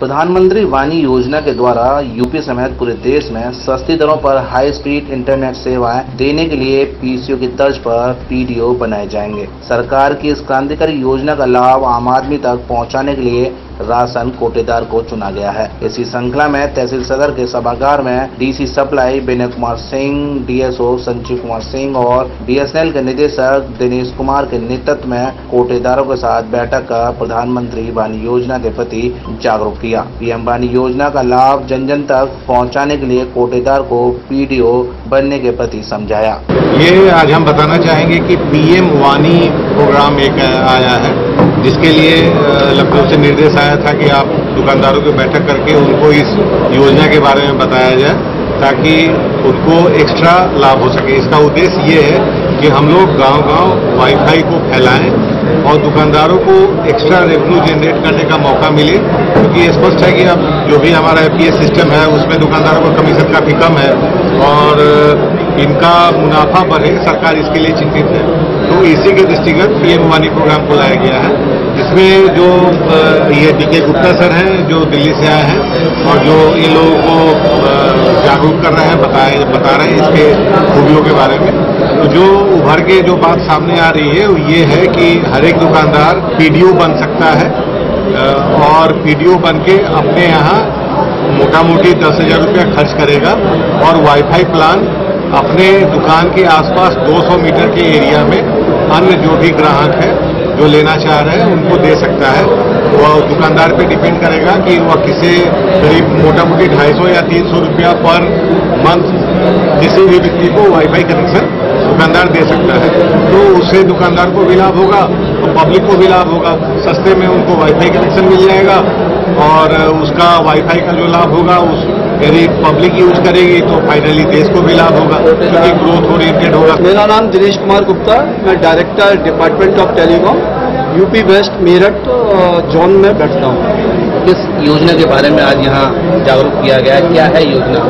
प्रधानमंत्री वाणी योजना के द्वारा यूपी समेत पूरे देश में सस्ती दरों पर हाई स्पीड इंटरनेट सेवाएं देने के लिए पीसीओ की तर्ज पर पीडीओ बनाए जाएंगे। सरकार की इस क्रांतिकारी योजना का लाभ आम आदमी तक पहुंचाने के लिए राशन कोटेदार को चुना गया है। इसी श्रृंखला में तहसील सदर के सभागार में DC supply Vinay Kumar Singh, DSO Sanjeev Kumar Singh और बीएसएनएल के निदेशक दिनेश कुमार के नेतृत्व में कोटेदारों के साथ बैठक कर प्रधानमंत्री वाणी योजना के प्रति जागरूक किया। पीएम वाणी योजना का लाभ जन जन तक पहुँचाने के लिए कोटेदार को पीडीओ बनने के प्रति समझाया। ये आज हम बताना चाहेंगे कि पीएम वाणी प्रोग्राम एक आया है, जिसके लिए लखनऊ से निर्देश आया था कि आप दुकानदारों की बैठक करके उनको इस योजना के बारे में बताया जाए ताकि उनको एक्स्ट्रा लाभ हो सके। इसका उद्देश्य ये है कि हम लोग गांव-गांव वाईफाई को फैलाएं और दुकानदारों को एक्स्ट्रा रेवेन्यू जनरेट करने का मौका मिले, क्योंकि ये स्पष्ट है कि अब जो भी हमारा एपीएस सिस्टम है उसमें दुकानदारों का कमीशन काफी कम है और इनका मुनाफा बढ़े, सरकार इसके लिए चिंतित है। तो इसी के दृष्टिगत पीएम वाणी प्रोग्राम को लाया गया है, जिसमें जो ये डीके गुप्ता सर हैं जो दिल्ली से आए हैं और जो इन लोगों को जागरूक कर रहे हैं, बता रहे हैं इसके खूबियों के बारे में। तो जो उभर के जो बात सामने आ रही है वो ये है कि हर एक दुकानदार पीडीओ बन सकता है और पीडीओ बन के अपने यहाँ मोटा मोटी 10,000 रुपया खर्च करेगा और वाईफाई प्लान अपने दुकान के आसपास 200 मीटर के एरिया में अन्य जो भी ग्राहक है जो लेना चाह रहे हैं उनको दे सकता है। वह दुकानदार पे डिपेंड करेगा कि वह किसे करीब मोटा मोटी 250 या 300 रुपया पर मंथ किसी भी व्यक्ति को वाईफाई कनेक्शन दुकानदार दे सकता है। तो उससे दुकानदार को भी लाभ होगा और पब्लिक को भी लाभ होगा। सस्ते में उनको वाईफाई कनेक्शन मिल जाएगा और उसका वाईफाई का जो लाभ होगा यदि पब्लिक यूज करेगी तो फाइनली देश को भी लाभ होगा, क्योंकि ग्रोथ ओरिएंटेड होगा। मेरा नाम दिनेश कुमार गुप्ता, मैं director department of telecom UP west Meerut zone में बैठता हूँ। किस योजना के बारे में आज यहाँ जागरूक किया गया है, क्या है योजना?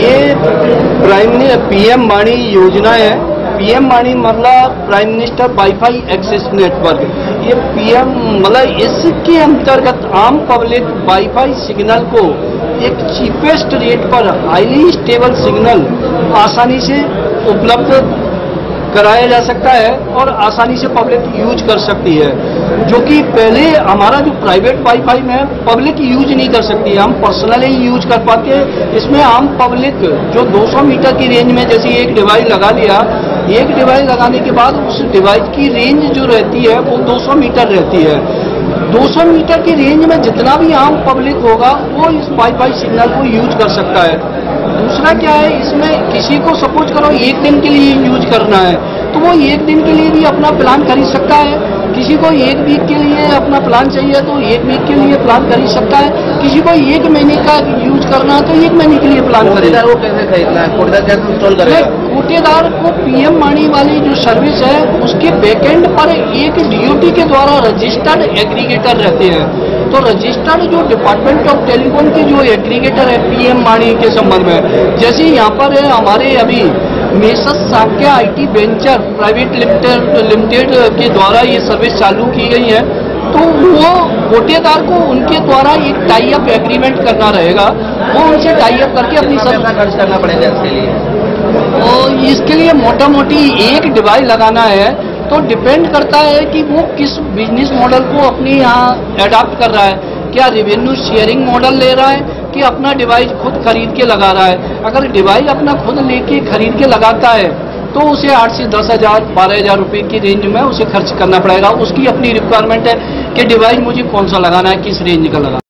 ये पीएम वाणी योजना है। पीएम वाणी मतलब prime minister wifi access network. ये पीएम मतलब इसके अंतर्गत आम पब्लिक वाईफाई सिग्नल को एक चीपेस्ट रेट पर हाईली स्टेबल सिग्नल आसानी से उपलब्ध कराया जा सकता है और आसानी से पब्लिक यूज कर सकती है, जो कि पहले हमारा जो प्राइवेट वाईफाई में पब्लिक यूज नहीं कर सकती है, हम पर्सनली यूज कर पाते हैं। इसमें आम पब्लिक जो 200 मीटर की रेंज में जैसे एक डिवाइस लगा लिया, एक डिवाइस लगाने के बाद उस डिवाइस की रेंज जो रहती है वो 200 मीटर रहती है। 200 मीटर की रेंज में जितना भी आम पब्लिक होगा वो इस वाईफाई सिग्नल को यूज कर सकता है। दूसरा क्या है, इसमें किसी को सपोज करो एक दिन के लिए यूज करना है तो वो एक दिन के लिए भी अपना प्लान खरीद सकता है। किसी को एक वीक के लिए अपना प्लान चाहिए तो एक वीक के लिए प्लान खरीद सकता है। किसी को एक महीने का यूज करना है तो एक महीने के लिए प्लान खरीदना है। वो कैसे खरीदना है? कोटेदार कैसे इंस्टॉल करेगा? कोटेदार को पीएम वाणी वाली जो सर्विस है उसके बैकएंड पर एक डीओटी के द्वारा रजिस्टर्ड एग्रीगेटर रहते हैं। तो रजिस्टर्ड जो डिपार्टमेंट ऑफ टेलीकॉम के जो एग्रीगेटर है पीएम वाणी के संबंध में, जैसे यहाँ पर है हमारे अभी Messrs Sakya IT venture private limited के द्वारा ये सर्विस चालू की गई है, तो वो कोटेदार को उनके द्वारा एक टाई अप एग्रीमेंट करना रहेगा। वो उनसे टाई अप करके अपनी सर्विस खर्च करना पड़ेगा इसके लिए। तो इसके लिए मोटा मोटी एक डिवाइस लगाना है तो डिपेंड करता है कि वो किस बिजनेस मॉडल को अपने यहाँ एडॉप्ट कर रहा है। क्या रेवेन्यू शेयरिंग मॉडल ले रहा है कि अपना डिवाइस खुद खरीद के लगा रहा है। अगर डिवाइस अपना खुद लेके खरीद के लगाता है तो उसे 8 से 10,000 12,000 रुपये की रेंज में उसे खर्च करना पड़ेगा। उसकी अपनी रिक्वायरमेंट है कि डिवाइस मुझे कौन सा लगाना है, किस रेंज का लगाना है।